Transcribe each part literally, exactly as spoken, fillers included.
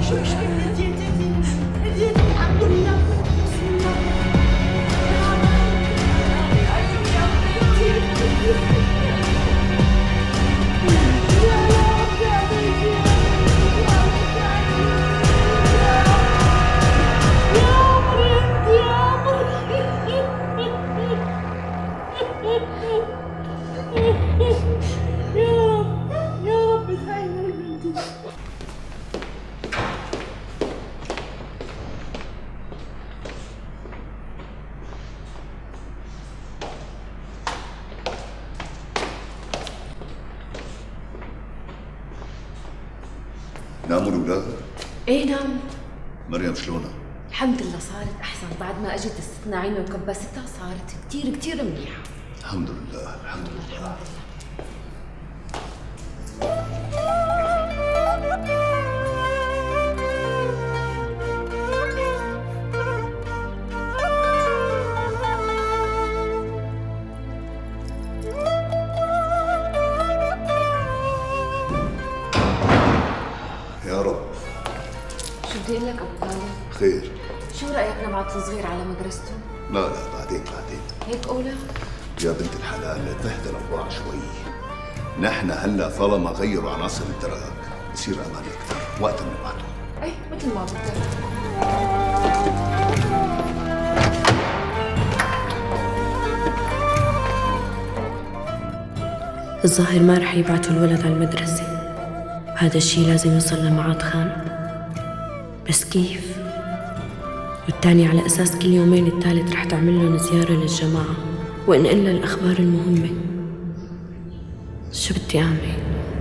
ناموا الأولاد؟ ايه ناموا. مريم شلونها؟ الحمد لله صارت أحسن بعد ما أجت الست نعيمة وكبستها، صارت كتير كتير منيحة. الحمد لله الحمد لله. يا رب. شو بدي أقول لك أبو طالب؟ خير. شو رأيك نبعت الصغير على مدرسته؟ لا لا بعدين بعدين. هيك أولى؟ يا بنت الحلال تهدى الأوضاع شوي. نحن هلا طالما غيروا عناصر الدرج بصير أمان أكثر، وقتها بنبعته. إيه مثل ما بدك. الظاهر ما رح يبعتوا الولد على المدرسة، هذا الشي لازم يوصل لمعاط خان. بس كيف؟ والتاني على أساس كل يومين الثالث رح تعمل لهم زيارة للجماعة وإنقل لها الأخبار المهمة. شو بدي أعمل؟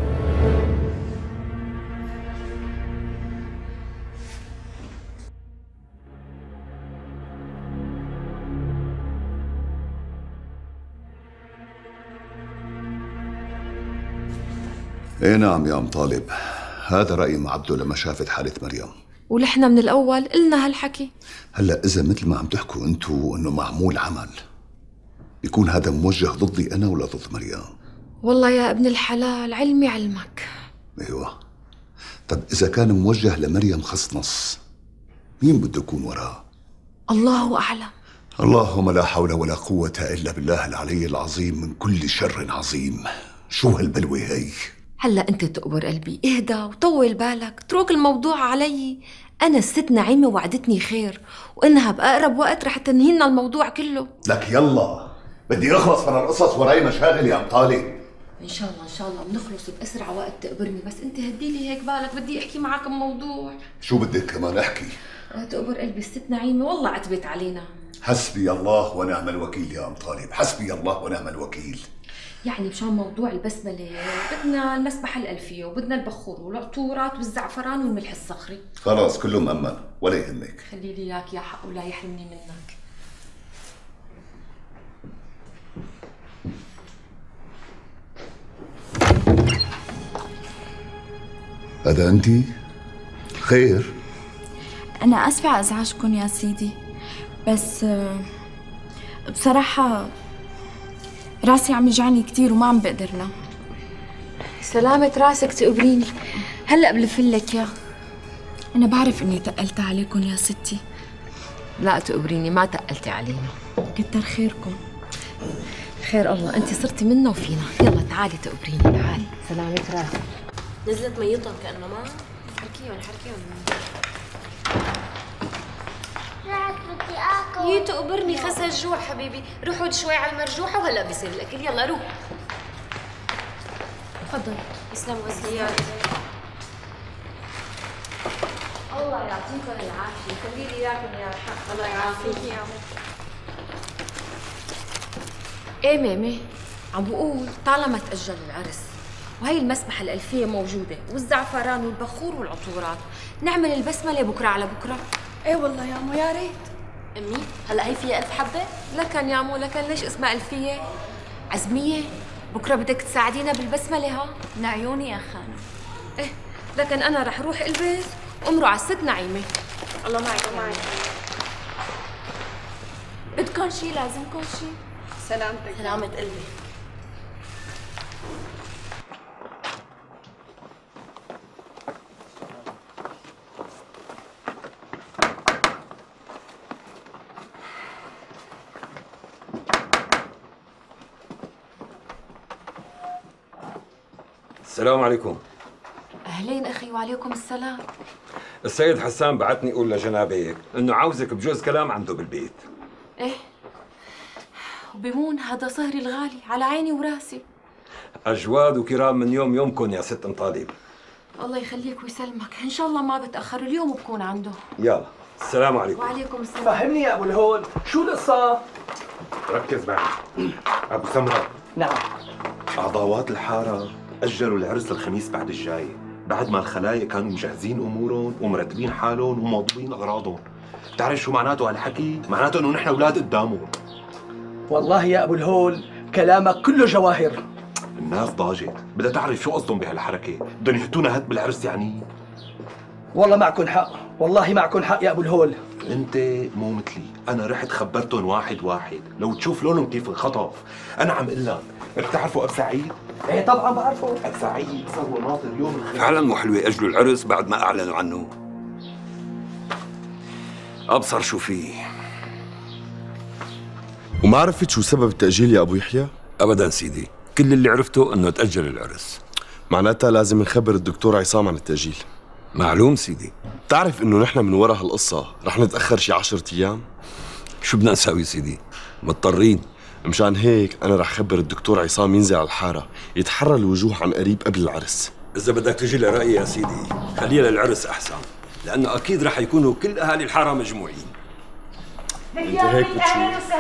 ايه نعم يا ام طالب، هذا رأي ام عبده لما شافت حالة مريم. ونحن من الأول قلنا هالحكي. هلا إذا مثل ما عم تحكوا انتو انه معمول عمل، بيكون هذا موجه ضدي انا ولا ضد مريم؟ والله يا ابن الحلال علمي علمك. ايوه. طب إذا كان موجه لمريم خص نص، مين بده يكون وراه؟ الله أعلم. اللهم لا حول ولا قوة إلا بالله العلي العظيم من كل شر عظيم. شو هالبلوة هي؟ هلا انت تقبر قلبي، اهدى وطول بالك، اترك الموضوع علي. انا الست نعيمه وعدتني خير وانها باقرب وقت رح تنهي لنا الموضوع كله. لك يلا بدي اخلص من القصص، وراي مشاغل يا ام طالب. ان شاء الله ان شاء الله بنخلص باسرع وقت تقبرني، بس انت هدي لي هيك بالك، بدي احكي معك بموضوع. شو بدك كمان احكي؟ تقبر قلبي، الست نعيمه والله عتبت علينا. حسبي الله ونعم الوكيل يا ام طالب، حسبي الله ونعم الوكيل. يعني مشان موضوع البسمله بدنا المسبحه الالفيه وبدنا البخور والعطورات والزعفران والملح الصخري. خلاص كله مأمن ولا يهمك. خلي لي اياك يا حق ولا يحرمني منك. هذا انت؟ خير؟ أنا آسفة على إزعاجكم يا سيدي، بس بصراحة راسي عم يجعني كثير وما عم بقدر نام. سلامة راسك تقبريني، هلا بلفلك يا. أنا بعرف إني تقلت عليكم يا ستي. لا تقبريني، ما تقلتي علينا. كتر خيركم. خير الله، أنت صرتي منا وفينا. يلا تعالي تقبريني، تعالي. سلامة راسك. نزلت ميتهم كأنه ما حركيهم حركيهم. بدي اكل. يي تقبرني، خسر الجوع حبيبي، روحوا شوي على المرجوحة وهلا بيصير الأكل. يلا روح. تفضل. يسلم وزيات. الله يعطيكم العافية، خلي لي إياكم يا حق. الله يعافيك يا عم. إيه ميمي، عم بقول طالما تأجل العرس وهي المسبحة الألفية موجودة والزعفران والبخور والعطورات، نعمل البسملة بكرة على بكرة. ايه والله يا مو يا ريت. أمي هلا هي فيها ألف حبة؟ لكن يا مو لكن، ليش اسمها ألفية؟ عزمية، بكرة بدك تساعدينا بالبسملة ها؟ من عيوني يا خانم. إيه لكن أنا رح روح البس وأمروا على الست نعيمة. الله معك معك. بدكم شي؟ لازمكم شي؟ سلامتك. سلامة قلبي. السلام عليكم. اهلين اخي. وعليكم السلام. السيد حسان بعتني يقول لجنابك انه عاوزك بجوز كلام عنده بالبيت. ايه وبيمون هذا صهري الغالي على عيني وراسي. اجواد وكرام من يوم يومكم يا ست ام طالب. الله يخليك ويسلمك، ان شاء الله ما بتاخر، اليوم بكون عنده. يلا السلام عليكم. وعليكم السلام. فهمني يا ابو الهول، شو القصه؟ ركز معي ابو سمره. نعم. اعضاوات الحاره اجلوا العرس للخميس بعد الجاي، بعد ما الخلايق كانوا مجهزين امورهم ومرتبين حالهم وموضوبين اغراضهم. بتعرف شو معناته هالحكي؟ معناته انه نحن اولاد قدامهم. والله يا ابو الهول كلامك كله جواهر. الناس ضاجت، بدها تعرف شو قصدهم بهالحركه، بدهم يهتونا هد بالعرس يعني. والله معكن حق، والله معكن حق يا ابو الهول. انت مو مثلي، انا رحت خبرتهم واحد واحد، لو تشوف لونهم كيف انخطف. انا عم اقول لك، بتعرفوا اب سعيد؟ ايه طبعا بعرفه. اب سعيد صار وناطر يوم الخميس. فعلا مو حلوه اجلوا العرس بعد ما اعلنوا عنه. ابصر شو فيه. وما عرفت شو سبب التأجيل يا أبو يحيى؟ أبداً سيدي، كل اللي عرفته إنه تأجل العرس. معناتها لازم نخبر الدكتور عصام عن التأجيل. معلوم سيدي. بتعرف إنه نحن من وراء هالقصة رح نتأخر شي عشرة أيام؟ شو بدنا نساوي سيدي؟ مضطرين. مشان هيك أنا رح خبر الدكتور عصام ينزل على الحارة يتحرى الوجوه عن قريب قبل العرس. إذا بدك تجي لرأيي يا سيدي خليها للعرس أحسن، لأنه أكيد رح يكونوا كل أهالي الحارة مجموعين. انت هيك بتشوف.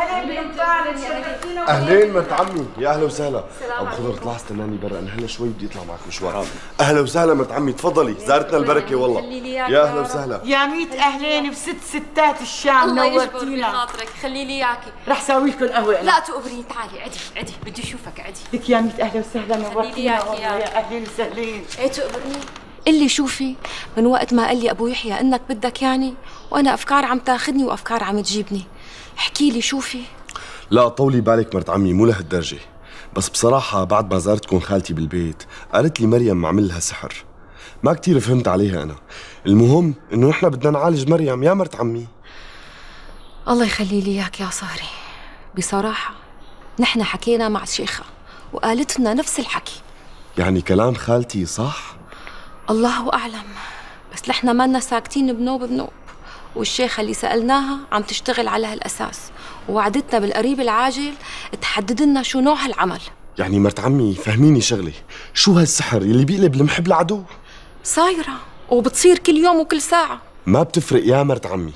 اهلين مرت عمي، يا اهلا وسهلا. ابو خضر اطلع استناني برا، انا هلا شوي بدي اطلع معك مشوار. اهلا وسهلا مرت عمي، تفضلي، زارتنا البركه والله. يا اهلا وسهلا. يا ميت اهلين بست ستات الشام، الله يجبر نورتينا. بخاطرك، خلي لي اياكي. رح ساوي لكم قهوه. لا تقبري، تعالي عدي عدي، بدي اشوفك عدي. لك يا ميت اهلا وسهلا، نورتينا والله. يا يا اهلين وسهلين. ايه تقبرني؟ قلي شوفي، من وقت ما قال لي ابو يحيى انك بدك يعني، وانا افكار عم تاخذني وافكار عم تجيبني. احكي لي شوفي. لا طولي بالك مرت عمي، مو لهالدرجه، بس بصراحه بعد ما زارتكم خالتي بالبيت قالت لي مريم معمل لها سحر. ما كتير فهمت عليها انا. المهم انه نحن بدنا نعالج مريم يا مرت عمي. الله يخلي لي اياك يا صهري. بصراحه نحن حكينا مع الشيخه وقالت لنا نفس الحكي. يعني كلام خالتي صح؟ الله اعلم، بس نحن مالنا ساكتين بنوب بنوب، والشيخة اللي سألناها عم تشتغل على هالأساس، ووعدتنا بالقريب العاجل تحدد لنا شو نوع هالعمل. يعني مرت عمي فهميني شغلة، شو هالسحر اللي بيقلب المحب العدو؟ صايرة وبتصير كل يوم وكل ساعة. ما بتفرق يا مرت عمي،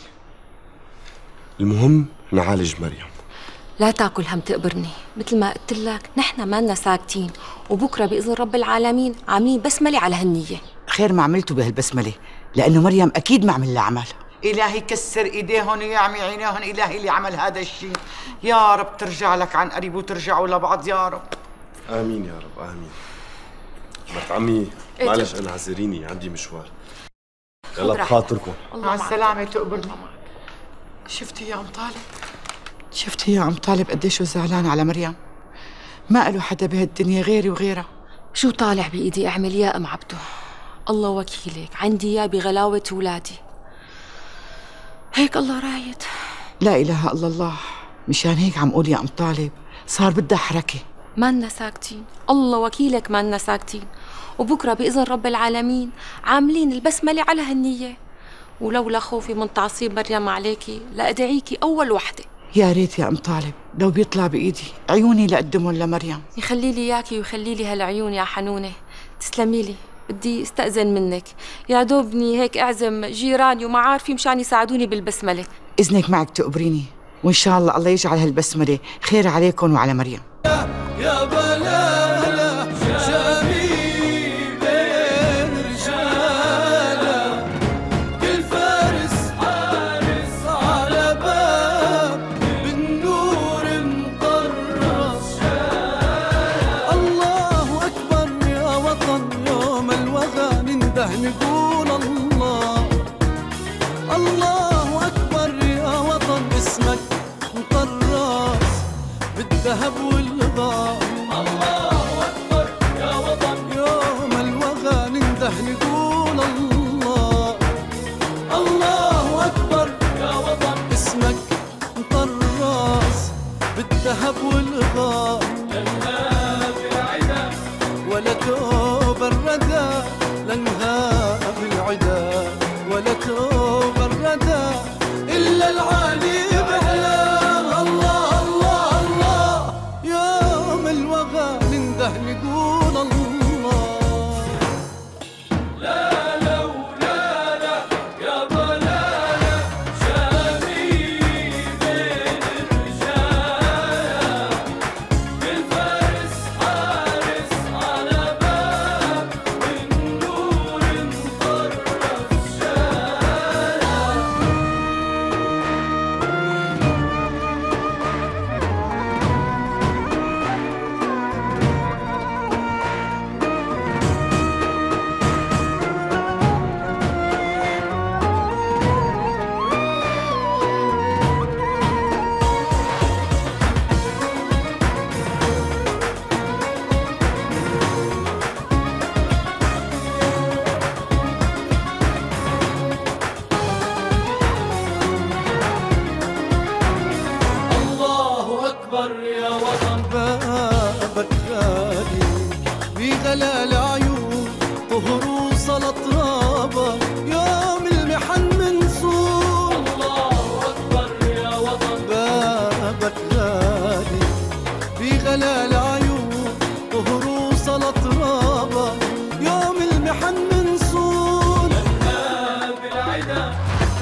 المهم نعالج مريم. لا تاكل هم تقبرني، مثل ما قلت لك نحن مالنا ساكتين، وبكرة بإذن رب العالمين عاملين بسملة على هالنية. خير ما عملتوا بهالبسمله، لانه مريم اكيد ما عمل لها عمل. إلهي كسر إيديهم ويعمي عينيهم، إلهي اللي عمل هذا الشيء. يا رب ترجع لك عن قريب وترجعوا لبعض يا رب. آمين يا رب آمين. مرت عمي معلش أنا اعذريني عندي مشوار. يلا بخاطركم. مع السلامة. تقبلني. شفتي يا أم طالب؟ شفتي يا أم طالب قديش هو زعلان على مريم؟ ما له حدا بهالدنيا غيري وغيرها. شو طالع بإيدي أعمل يا أم عبده؟ الله وكيلك، عندي إياه بغلاوة ولادي. هيك الله رايد. لا إله إلا الله، مشان هيك عم قول يا أم طالب صار بدها حركة. مالنا ساكتين، الله وكيلك مالنا ساكتين، وبكرة بإذن رب العالمين عاملين البسملة على هالنية، ولولا خوفي من تعصيب مريم عليكي لأدعيكي أول وحدة. يا ريت يا أم طالب لو بيطلع بإيدي عيوني لقدمهم لمريم. يخلي لي إياكي ويخلي لي هالعيون يا حنونة. تسلمي لي، بدي استأذن منك، يا دوبني هيك أعزم جيراني ومعارفي مشان يساعدوني بالبسملة. إذنك معك تقبريني، وإن شاء الله الله يجعل هالبسملة خير عليكم وعلى مريم. يا بلالا جميل بين رجاله، كل فارس حارس على باب بالنور مطرس. الله أكبر يا وطن، يوم الوغى ننده نقول الله. الله أكبر يا وطن، اسمك مطرس بالذهب والغار. الله أكبر يا وطن، يوم الوغى ننده نقول الله. الله أكبر يا وطن، اسمك مطرس بالذهب والغار. لا بعيدا ولا دوبر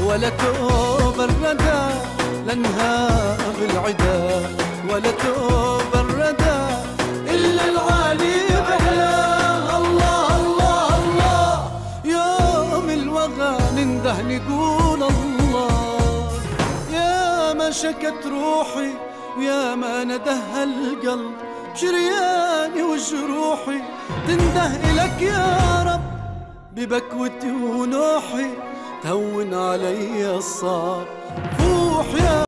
ولا توب الردى لانهاء بالعدا، ولا توب الردى إلا العالي بحلاه. الله الله الله يوم الوغى ننده نقول الله. يا ما شكت روحي ويا ما ندهى القلب، بشرياني وجروحي تنده إلك يا رب، ببكوتي ونوحي تهون علي الصعب. فوح يا